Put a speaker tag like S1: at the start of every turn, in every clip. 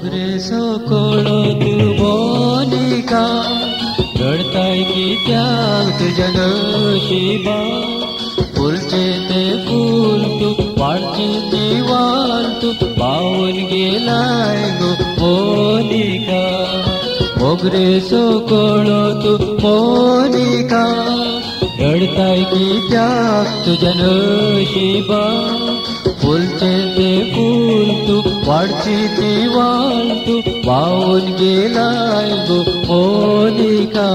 S1: मोगरे सोकोळो तू मोनिका रडताय की त्याग तुझ्या नशिबा फुलचे ते फूल तू वाळची ती वाल तू पावून गेलाय गो मोनिका मोगरे सोकोळो तू मोनिका रडताय की त्याग तुझ्या नशिबा फुलचे ते फूल तू वाळची ती वाल तू वाहून गेलाय गो मोनिका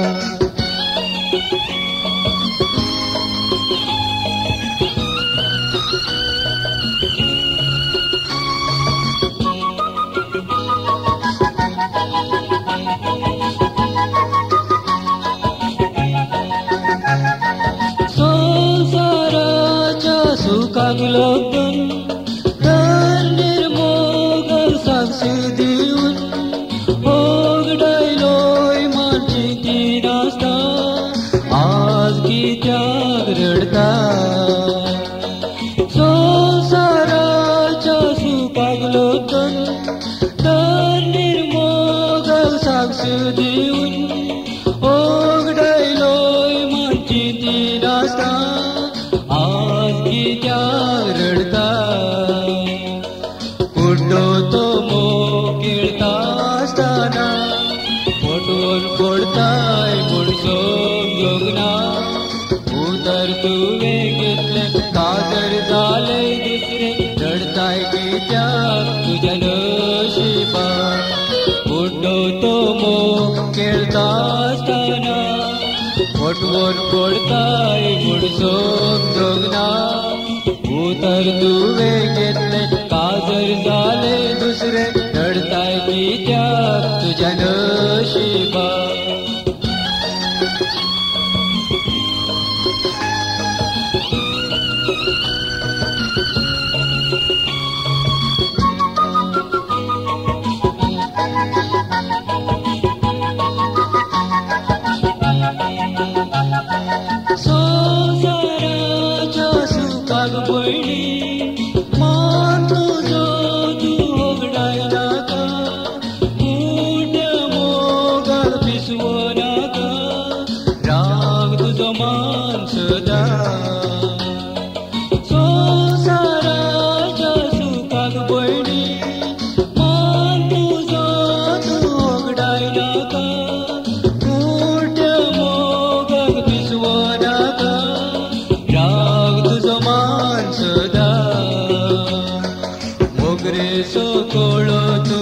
S1: संसाराच्या सुखाक लागून तर निर्मोग साक्षी दिवन ओगडायलोय मानची ती नासता आज कित्याक रडता संसाराच्या सुखाक लागून तर निर्मोग साक्षी दिवन ओगडायलोय मानची ती नासता आज कित्याक रडता कुड्डो तो मोग खेळता असताना फोटोन पडताय म्हूण समजोगना उतर तुवें घेतले कातर जालें दुसरें रडताय कित्याक तुज्या नशिबा कुड्डो तो मोग खेळता असताना फोटोन पडताय म्हूण समजोगना उतर तुवें घेतले काजर जाले दुसरे रडताय कित्याक तुज्या नशिबा संसाराच्या सुखाक पयली मान तुजो तू ओगडाय नाका मोठ्या मोगाक पिसवो नाका राग तुजो मान सदा संसाराच्या सुखाक पयली मान तुजो तू ओगडाय नाका मोठ्या मोगाक पिसवो नाका राग तुजो मान सदा मोगरे सोकोळो तू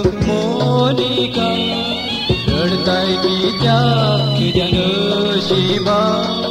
S1: मोनिका रडताय कित्याक तुज्या नशिबा